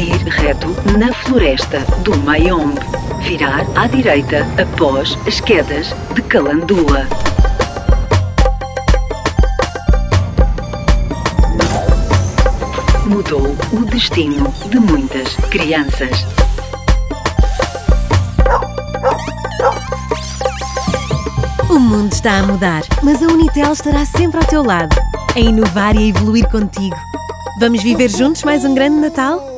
Seguir reto na floresta do Mayombe. Virar à direita após as quedas de Calandula. Mudou o destino de muitas crianças. O mundo está a mudar, mas a Unitel estará sempre ao teu lado, a inovar e a evoluir contigo. Vamos viver juntos mais um grande Natal?